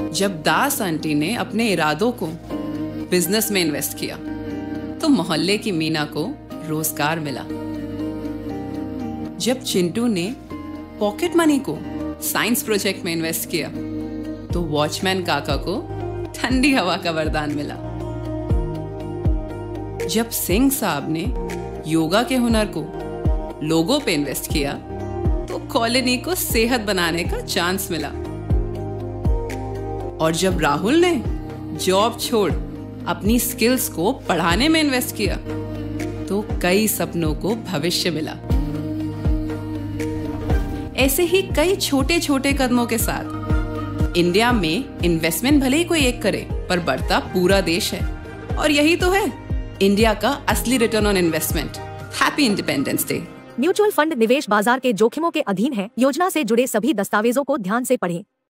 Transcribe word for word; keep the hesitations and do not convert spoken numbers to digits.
जब दास आंटी ने अपने इरादों को बिजनेस में इन्वेस्ट किया तो मोहल्ले की मीना को रोजगार मिला। जब चिंटू ने पॉकेट मनी को साइंस प्रोजेक्ट में इन्वेस्ट किया तो वॉचमैन काका को ठंडी हवा का वरदान मिला। जब सिंह साहब ने योगा के हुनर को लोगों पे इन्वेस्ट किया तो कॉलोनी को सेहत बनाने का चांस मिला। और जब राहुल ने जॉब छोड़ अपनी स्किल्स को पढ़ाने में इन्वेस्ट किया तो कई सपनों को भविष्य मिला। ऐसे ही कई छोटे छोटे कदमों के साथ इंडिया में इन्वेस्टमेंट भले ही कोई एक करे पर बढ़ता पूरा देश है। और यही तो है इंडिया का असली return on investment. Happy independence day. Mutual fund निवेश बाजार के जोखिमों के अधीन है। योजना से जुड़े सभी दस्तावेजों को ध्यान से पढ़ें।